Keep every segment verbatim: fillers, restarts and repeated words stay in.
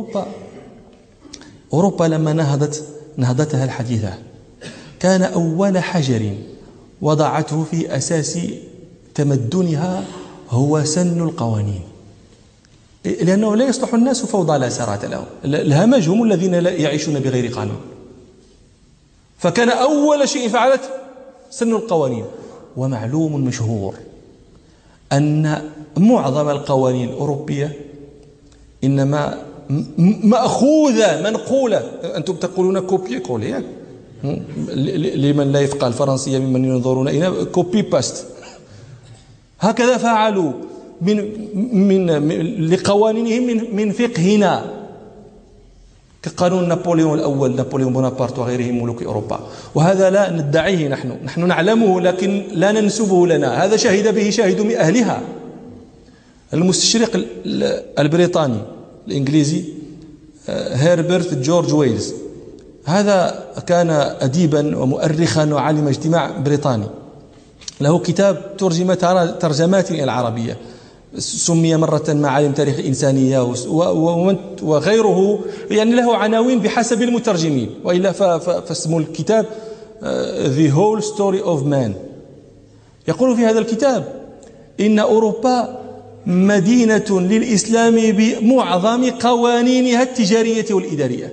أوروبا أوروبا لما نهضت نهضتها الحديثة كان أول حجر وضعته في أساس تمدنها هو سن القوانين، لأنه لا يصلح الناس فوضى لا سرعة لهم. الهمج هم الذين لا يعيشون بغير قانون، فكان أول شيء فعلت سن القوانين. ومعلوم مشهور أن معظم القوانين الأوروبية إنما مأخوذة منقولة. أنتم تقولون كوبي كولي لمن لا يفقه الفرنسية ممن ينظرون إلى كوبي باست. هكذا فعلوا من من لقوانينهم من من فقهنا، كقانون نابليون الأول، نابليون بونابرت وغيره ملوك أوروبا. وهذا لا ندعيه نحن نحن نعلمه لكن لا ننسبه لنا، هذا شهد به شاهد من أهلها. المستشرق البريطاني الإنجليزي هيربرت جورج ويلز، هذا كان أديبا ومؤرخا وعالم اجتماع بريطاني، له كتاب ترجم ترجمات إلى العربية، سمي مرة معالم تاريخ الإنسانية وغيره، يعني له عناوين بحسب المترجمين، وإلا فاسم الكتاب The Whole Story of Man. يقول في هذا الكتاب إن أوروبا مدينة للإسلام بمعظم قوانينها التجارية والإدارية.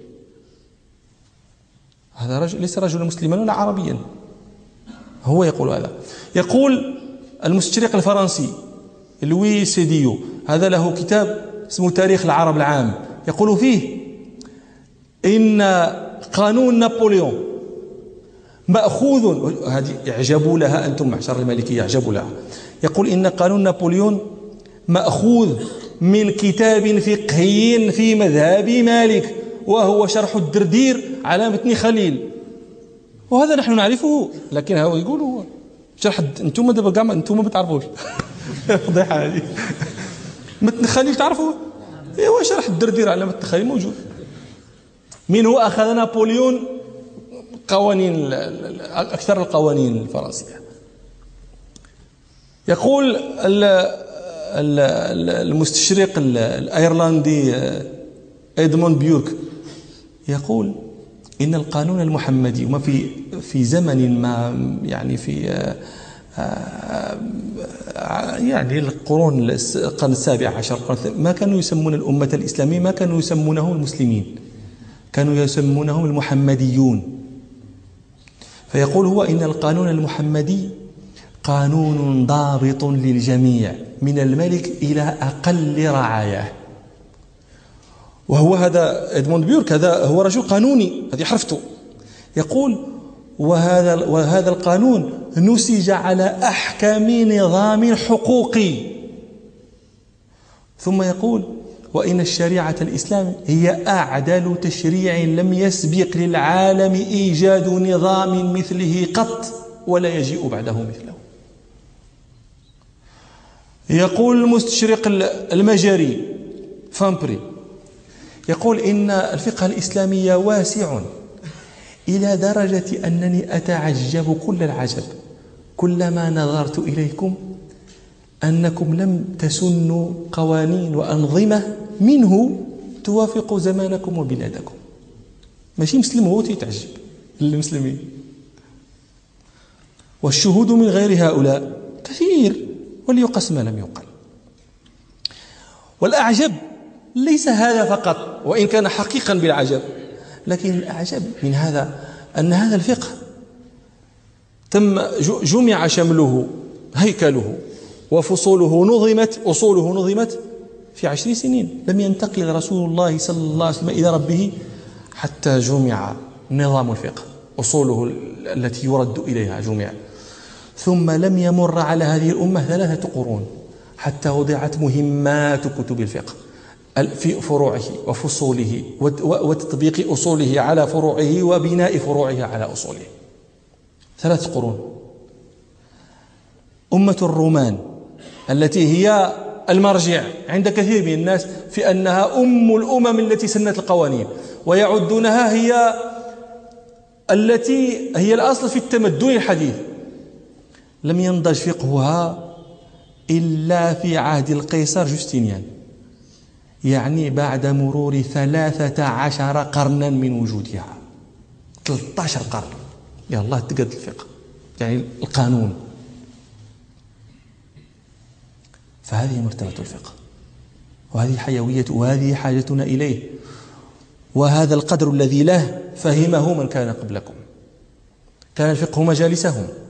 هذا رجل ليس رجلا مسلما ولا عربيا، هو يقول هذا. يقول المستشرق الفرنسي لوي سيديو، هذا له كتاب اسمه تاريخ العرب العام، يقول فيه إن قانون نابليون مأخوذ، هذه يعجبوا لها أنتم معشر المالكية يعجبوا لها، يقول إن قانون نابليون مأخوذ من كتاب فقهي في مذهب مالك، وهو شرح الدردير على متن خليل. وهذا نحن نعرفه، لكن هو يقول هو شرح انتم دابا كاع انتم ما بتعرفوش. فضيحه هذه. متن خليل تعرفوه؟ ايوا شرح الدردير على متن خليل موجود. من هو أخذ نابليون قوانين أكثر القوانين الفرنسية. يقول المستشرق الأيرلندي إدموند بيورك، يقول إن القانون المحمدي وما في في زمن ما، يعني في يعني القرون القرن السابع عشر، ما كانوا يسمون الأمة الإسلامية، ما كانوا يسمونه المسلمين، كانوا يسمونهم المحمديون. فيقول هو إن القانون المحمدي قانون ضابط للجميع من الملك إلى أقل رعاياه. وهو هذا إدموند بيورك، هذا هو رجل قانوني، هذه حرفته. يقول وهذا وهذا القانون نسج على أحكم نظام حقوقي. ثم يقول وإن الشريعة الإسلام هي أعدل تشريع لم يسبق للعالم إيجاد نظام مثله قط ولا يجيء بعده مثله. يقول المستشرق المجري فامبري، يقول إن الفقه الإسلامي واسع إلى درجة أنني أتعجب كل العجب كلما نظرت إليكم أنكم لم تسنوا قوانين وأنظمة منه توافق زمانكم وبلادكم. ماشي مسلم هو تيتعجب للمسلمين. والشهود من غير هؤلاء كثير وليقس ما لم يقل. والأعجب ليس هذا فقط، وإن كان حقيقا بالعجب، لكن الأعجب من هذا أن هذا الفقه تم جمع شمله هيكله وفصوله نظمت أصوله نظمت في عشر سنين. لم ينتقل رسول الله صلى الله عليه وسلم إلى ربه حتى جمع نظام الفقه، أصوله التي يرد إليها جمع. ثم لم يمر على هذه الأمة ثلاثة قرون حتى وضعت مهمات كتب الفقه في فروعه وفصوله وتطبيق أصوله على فروعه وبناء فروعه على أصوله. ثلاث قرون. أمة الرومان التي هي المرجع عند كثير من الناس في أنها أم الأمم التي سنت القوانين، ويعدونها هي التي هي الأصل في التمدن الحديث. لم ينضج فقهها إلا في عهد القيصر جوستينيان، يعني بعد مرور ثلاثة عشر قرنا من وجودها، ثلاثة عشر قرن يا الله تقد الفقه يعني القانون. فهذه مرتبة الفقه، وهذه حيوية، وهذه حاجتنا إليه، وهذا القدر الذي له فهمه من كان قبلكم، كان الفقه مجالسهم.